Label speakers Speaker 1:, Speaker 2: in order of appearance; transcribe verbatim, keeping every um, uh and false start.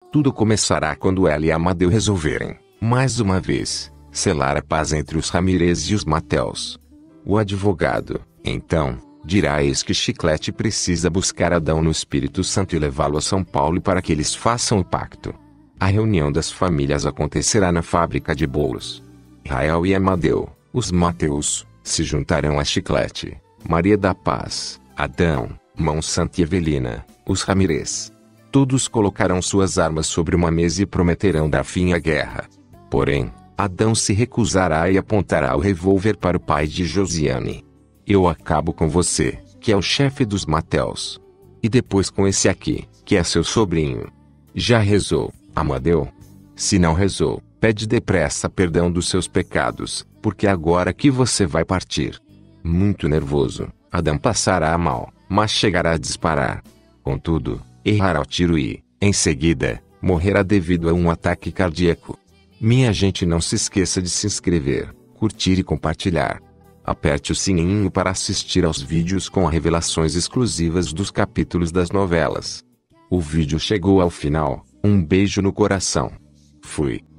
Speaker 1: Tudo começará quando ela e Amadeu resolverem, mais uma vez, selar a paz entre os Ramírez e os Mateus. O advogado, então, dirá a eles que Chiclete precisa buscar Adão no Espírito Santo e levá-lo a São Paulo para que eles façam o pacto. A reunião das famílias acontecerá na fábrica de bolos. Israel e Amadeu, os Mateus, se juntarão a Chiclete, Maria da Paz, Adão, Mão Santa e Evelina, os Ramírez. Todos colocarão suas armas sobre uma mesa e prometerão dar fim à guerra. Porém, Adão se recusará e apontará o revólver para o pai de Josiane. Eu acabo com você, que é o chefe dos Mateus. E depois com esse aqui, que é seu sobrinho. Já rezou, Amadeu? Se não rezou, pede depressa perdão dos seus pecados, porque agora que você vai partir. Muito nervoso, Adão passará mal, mas chegará a disparar. Contudo, errará o tiro e, em seguida, morrerá devido a um ataque cardíaco. Minha gente, não se esqueça de se inscrever, curtir e compartilhar. Aperte o sininho para assistir aos vídeos com revelações exclusivas dos capítulos das novelas. O vídeo chegou ao final, um beijo no coração. Fui.